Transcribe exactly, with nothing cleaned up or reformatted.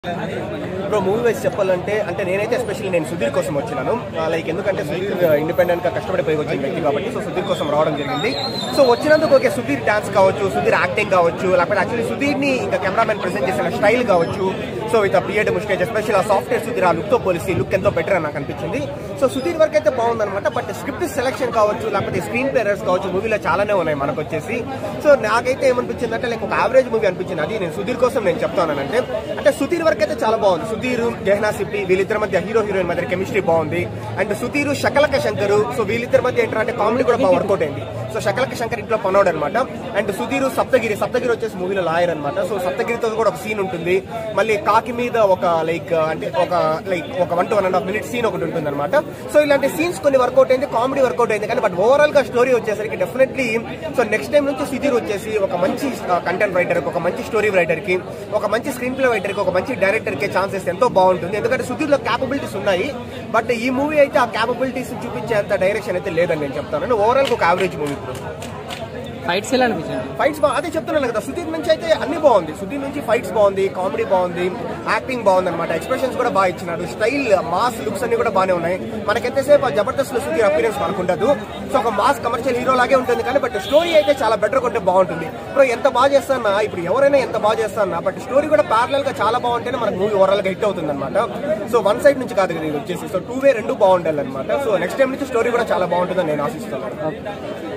ఇప్పుడు movie wise చెప్పాలంటే అంటే నేనైతే ఎస్పెషల్లీ నేను సుధీర్ కోసం వచ్చినాను. లైక్ ఎందుకంటే సుధీర్ ఇండిపెండెంట్ గా కష్టపడి పైకి వచ్చిన వ్యక్తి కాబట్టి సో సుధీర్ కోసం రావడం జరిగింది. సో వచ్చినందుకు ఓకే సుధీర్ డాన్స్ కావచ్చు, సుధీర్ యాక్టింగ్ కావచ్చు, లేకపోతే యాక్చువల్లీ సుధీర్ ని ఇంకా కెమెరామెన్ ప్రెజెంట్ చేసిన స్టైల్ కావచ్చు, so with beard moustache especial ఆ సాఫ్ట్వేర్ సుధీర్ ఆ లుక్ తో పోలిసి లుక్ ఎంతో బెటర్ అని నాకు అనిపించింది. సో సుధీర్ వరకు అయితే బాగుందన్నమాట. బట్ స్క్రిప్ట్ సెలెక్షన్ కావచ్చు, లేకపోతే స్క్రీన్ ప్లే ఎర్రర్స్ కావచ్చు మూవీలో చాలానే ఉన్నాయి మనకు వచ్చేసి. సో నాకైతే ఏమనిపించింది అంటే లైక్ ఒక యావరేజ్ మూవీ అనిపించింది. అది నేను సుధీర్ కోసం నేను చెప్తానంటే అంటే సుధీర్ వరకు అయితే చాలా బాగుంది. సుధీర్ జహనా సిప్పి వీళ్ళిద్దరి మధ్య హీరో హీరోయిన్ మధ్య కెమిస్ట్రీ బాగుంది. అండ్ సుధీర్ శకలక శంకర్ సో వీళ్ళిద్దరి మధ్య ఏంటంటే కామెడీ కూడా బాగా వర్కౌట్ అయింది. సో శకలక శంకర్ ఇంట్లో పనోడు అనమాట. అండ్ సుధీర్ సప్తగిరి సప్తగిరి వచ్చేసి మూవీలో లాయర్ అనమాట. సో సప్తగిరితో కూడా ఒక సీన్ ఉంటుంది. మళ్ళీ కాకి మీద ఒక లైక్ అంటే ఒక లైక్ ఒక one to one and half minute scene ఒకటి ఉంటుంది అనమాట. సో ఇలాంటి సీన్స్ కొన్ని వర్కౌట్ అయింది, కామెడీ వర్కౌట్ అయింది. కానీ బట్ ఓవరాల్ గా స్టోరీ వచ్చేసరికి డెఫినెట్లీ సో నెక్స్ట్ టైం నుంచి సుధీర్ వచ్చేసి ఒక మంచి కంటెంట్ రైటర్, ఒక మంచి స్టోరీ రైటర్ కి, ఒక మంచి స్క్రీన్ ప్లే రైటర్ కి, ఒక మంచి డైరెక్టర్ కి ఛాన్సెస్ ఎంతో బాగుంటుంది. ఎందుకంటే సుధీర్ లో క్యాపబిలిటీస్ ఉన్నాయి. బట్ ఈ మూవీ అయితే ఆ క్యాపబిలిటీస్ చూపించేంత డైరెక్షన్ అయితే లేదని నేను చెప్తాను. ఓవరాల్ ఒక యావరేజ్ మూవీ. ఫైట్స్ ఎలా అనిపించాయి? ఫైట్స్ బా అదే చెప్తున్నాను కదా, సుధీర్ నుంచి అయితే అన్ని బాగుంది. సుధీర్ నుంచి ఫైట్స్ బాగుంది, కామెడీ బాగుంది, యాక్టింగ్ బాగుంది అనమాట. ఎక్స్ప్రెషన్స్ కూడా బాగా ఇచ్చినాడు. స్టైల్ మాస్ లుక్స్ అన్ని కూడా బాగానే ఉన్నాయి. మనకి ఎంతసేపు జబర్దస్త్ లో సుధీర్ అపీరెన్స్ మనకు ఉండదు. సో ఒక మాస్ కమర్షియల్ హీరో లాగే ఉంటుంది. కానీ బట్ స్టోరీ అయితే చాలా బెటర్ కొంటే బాగుంటుంది. ఇప్పుడు ఎంత బాగా చేస్తానా ఇప్పుడు ఎవరైనా ఎంత బాగా చేస్తానా బట్ స్టోరీ కూడా ప్యారలల్ గా చాలా బాగుంటేనే మనకు మూవీ ఓవరాల్ గా హిట్ అవుతుంది అనమాట. సో వన్ సైడ్ నుంచి కాదు కదా ఇది వచ్చేసి. సో టూ వే రెండు బాగుండాలి అనమాట. సో నెక్స్ట్ టైం నుంచి స్టోరీ కూడా చాలా బాగుంటుందని నేను ఆశిస్తున్నాను.